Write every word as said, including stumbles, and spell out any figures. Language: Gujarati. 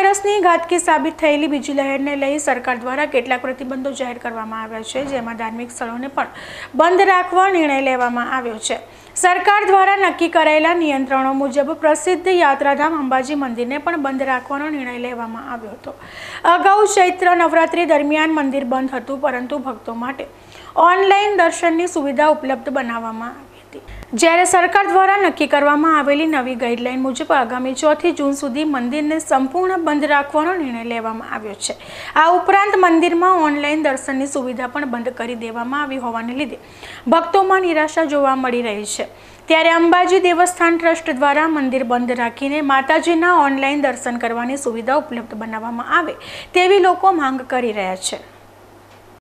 વાયરसની ઘાતકી સાબિત થયેલી બીજી લહેરને લઈ સરકાર દ્વારા કેટલાક પ્રતિબંધો જાહેર કરવામાં આવ્યા છે, જેમાં ધાર્મિક સ્થળોને પણ બંધ રાખવા નિર્ણય લેવામાં આવ્યો છે। સરકાર દ્વારા નક્કી કરાયેલા નિયંત્રણો મુજબ પ્રસિદ્ધ યાત્રાધામ અંબાજી મંદિરને પણ બંધ રાખવાનો નિર્ણય લેવામાં આવ્યો હતો। અગાઉ ચૈત્ર નવરાત્રી દરમિયાન મંદિર બંધ હતું, પરંતુ ભક્તો માટે ઓનલાઈન દર્શનની સુવિધા ઉપલબ્ધ બનાવવામાં આવી હતી। જ્યારે સરકાર દ્વારા નક્કી કરવામાં આવેલી નવી ગાઈડલાઈન મુજબ આગામી ચોથી જૂન સુધી મંદિરને સંપૂર્ણ બંધ રાખવાનો નિર્ણય લેવામાં આવ્યો છે। આ ઉપરાંત મંદિરમાં ઓનલાઈન દર્શનની સુવિધા પણ બંધ કરી દેવામાં આવી હોવાને લીધે ભક્તોમાં નિરાશા જોવા મળી રહી છે। ત્યારે અંબાજી દેવસ્થાન ટ્રસ્ટ દ્વારા મંદિર બંધ રાખીને માતાજીના ઓનલાઈન દર્શન કરવાની સુવિધા ઉપલબ્ધ બનાવવામાં આવે તેવી લોકો માંગ કરી રહ્યા છે।